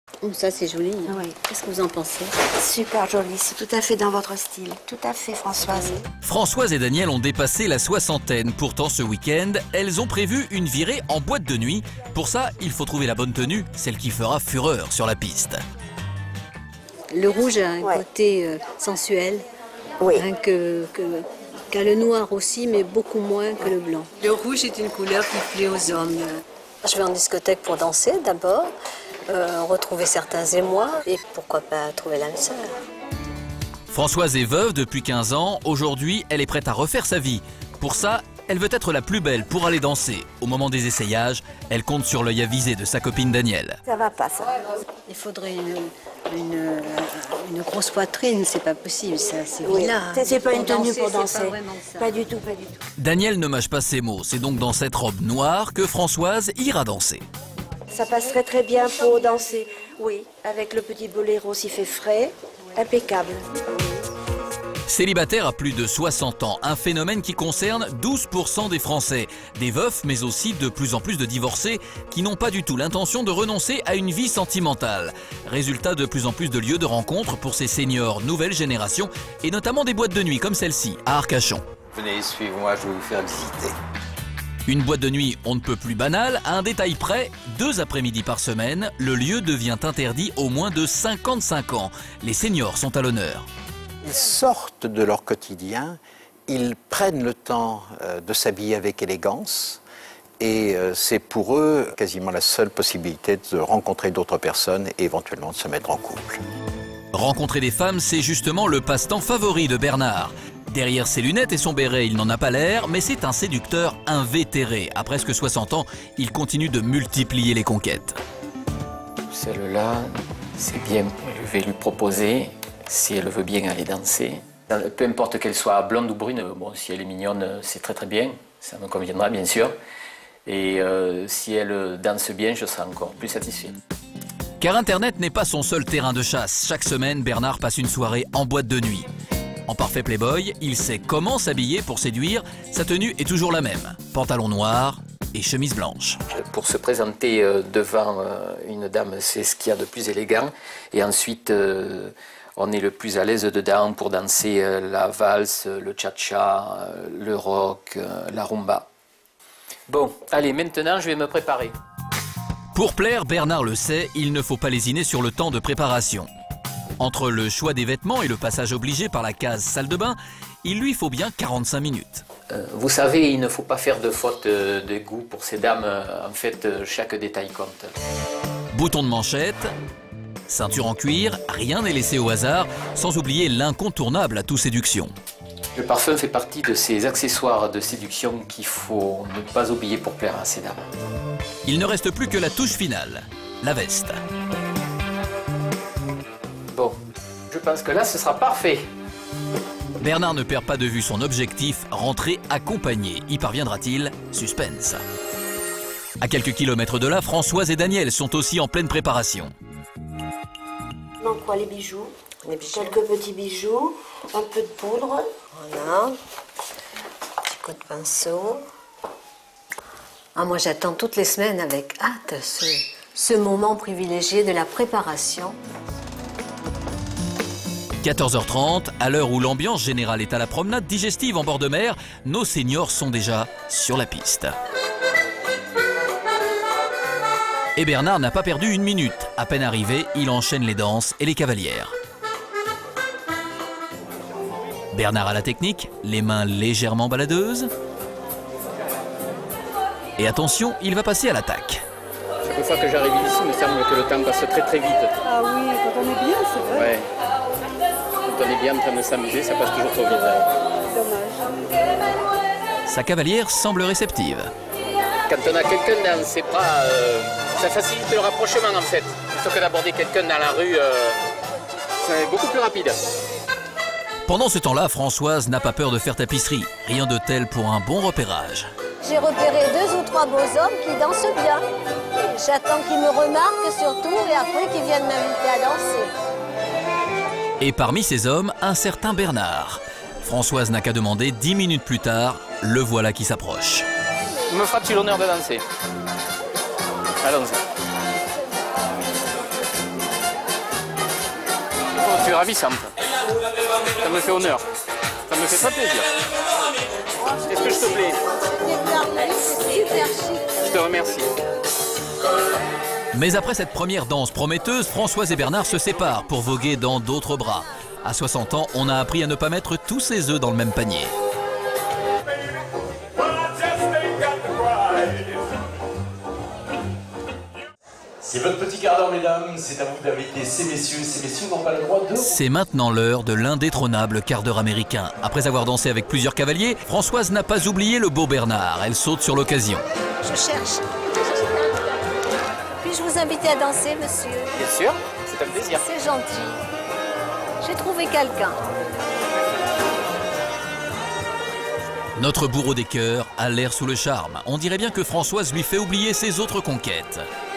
Oh, ça c'est joli. Oui. Qu'est-ce que vous en pensez? Super joli, c'est tout à fait dans votre style. Tout à fait, Françoise. Françoise et Daniel ont dépassé la soixantaine. Pourtant, ce week-end, elles ont prévu une virée en boîte de nuit. Pour ça, il faut trouver la bonne tenue, celle qui fera fureur sur la piste. Le rouge a un côté sensuel, Oui. hein, qu'a le noir aussi, mais beaucoup moins que le blanc. Le rouge est une couleur qui plaît aux hommes. Je vais en discothèque pour danser d'abord, retrouver certains émois et pourquoi pas trouver l'âme sœur. Françoise est veuve depuis 15 ans. Aujourd'hui, elle est prête à refaire sa vie. Pour ça, elle veut être la plus belle pour aller danser. Au moment des essayages, elle compte sur l'œil avisé de sa copine Danielle. Ça va pas, ça. Il faudrait une grosse poitrine, c'est pas possible, ça, c'est Oui. là. C'est pas une tenue pour danser. Pas vraiment ça. Pas du tout, pas du tout. Danielle ne mâche pas ses mots. C'est donc dans cette robe noire que Françoise ira danser. Ça passerait très bien pour danser. Oui, avec le petit boléro s'il fait frais, impeccable. Célibataire à plus de 60 ans, un phénomène qui concerne 12% des Français. Des veufs, mais aussi de plus en plus de divorcés qui n'ont pas du tout l'intention de renoncer à une vie sentimentale. Résultat, de plus en plus de lieux de rencontre pour ces seniors nouvelle génération et notamment des boîtes de nuit comme celle-ci à Arcachon. Venez, suivez-moi, je vais vous faire visiter. Une boîte de nuit on ne peut plus banale, à un détail près, 2 après-midi par semaine, le lieu devient interdit aux moins de 55 ans. Les seniors sont à l'honneur. Ils sortent de leur quotidien, ils prennent le temps de s'habiller avec élégance et c'est pour eux quasiment la seule possibilité de rencontrer d'autres personnes et éventuellement de se mettre en couple. Rencontrer des femmes, c'est justement le passe-temps favori de Bernard. Derrière ses lunettes et son béret, il n'en a pas l'air, mais c'est un séducteur invétéré. À presque 60 ans, il continue de multiplier les conquêtes. Celle-là, c'est bien, je vais lui proposer, si elle veut bien aller danser. Peu importe qu'elle soit blonde ou brune, bon, si elle est mignonne, c'est très très bien, ça me conviendra bien sûr. Et si elle danse bien, je serai encore plus satisfait. Car Internet n'est pas son seul terrain de chasse. Chaque semaine, Bernard passe une soirée en boîte de nuit. En parfait playboy, il sait comment s'habiller pour séduire. Sa tenue est toujours la même. Pantalon noir et chemise blanche. Pour se présenter devant une dame, c'est ce qu'il y a de plus élégant. Et ensuite, on est le plus à l'aise dedans pour danser la valse, le cha-cha, le rock, la rumba. Bon, allez, maintenant je vais me préparer. Pour plaire, Bernard le sait, il ne faut pas lésiner sur le temps de préparation. Entre le choix des vêtements et le passage obligé par la case salle de bain, il lui faut bien 45 minutes. Vous savez, il ne faut pas faire de faute de goût pour ces dames. En fait, chaque détail compte. Bouton de manchette, ceinture en cuir, rien n'est laissé au hasard, sans oublier l'incontournable atout séduction. Le parfum fait partie de ces accessoires de séduction qu'il faut ne pas oublier pour plaire à ces dames. Il ne reste plus que la touche finale, la veste. Bon, je pense que là, ce sera parfait. Bernard ne perd pas de vue son objectif, rentrer accompagné. Y parviendra-t-il? Suspense. À quelques kilomètres de là, Françoise et Daniel sont aussi en pleine préparation. Il manque quoi, les bijoux? Quelques petits bijoux, un peu de poudre. Voilà. Petit coup de pinceau. Ah, moi, j'attends toutes les semaines avec hâte ce moment privilégié de la préparation. 14h30, à l'heure où l'ambiance générale est à la promenade digestive en bord de mer, nos seniors sont déjà sur la piste. Et Bernard n'a pas perdu une minute. À peine arrivé, il enchaîne les danses et les cavalières. Bernard a la technique, les mains légèrement baladeuses. Et attention, il va passer à l'attaque. Chaque fois que j'arrive ici, il me semble que le temps passe très très vite. Ah oui, quand on est bien, c'est vrai. Ouais. Quand on est bien en train de s'amuser, ça passe toujours trop vite. Dommage. Sa cavalière semble réceptive. Quand on a quelqu'un dans ses bras, ça facilite le rapprochement en fait. Plutôt que d'aborder quelqu'un dans la rue, c'est beaucoup plus rapide. Pendant ce temps-là, Françoise n'a pas peur de faire tapisserie. Rien de tel pour un bon repérage. J'ai repéré 2 ou 3 beaux hommes qui dansent bien. J'attends qu'ils me remarquent surtout et après qu'ils viennent m'inviter à danser. Et parmi ces hommes, un certain Bernard. Françoise n'a qu'à demander 10 minutes plus tard, le voilà qui s'approche. Me feras-tu l'honneur de danser? Allons-y. es ravissante. Ça me fait honneur. Ça me fait très plaisir. Est-ce que je te plais? Je te remercie. Mais après cette première danse prometteuse, Françoise et Bernard se séparent pour voguer dans d'autres bras. À 60 ans, on a appris à ne pas mettre tous ses œufs dans le même panier. C'est votre petit quart d'heure, mesdames. C'est à vous d'inviter ces messieurs. Ces messieurs n'ont pas le droit de... C'est maintenant l'heure de l'indétrônable quart d'heure américain. Après avoir dansé avec plusieurs cavaliers, Françoise n'a pas oublié le beau Bernard. Elle saute sur l'occasion. Je cherche. Puis-je vous inviter à danser, monsieur? Bien sûr, c'est un plaisir. C'est gentil. J'ai trouvé quelqu'un. Notre bourreau des cœurs a l'air sous le charme. On dirait bien que Françoise lui fait oublier ses autres conquêtes.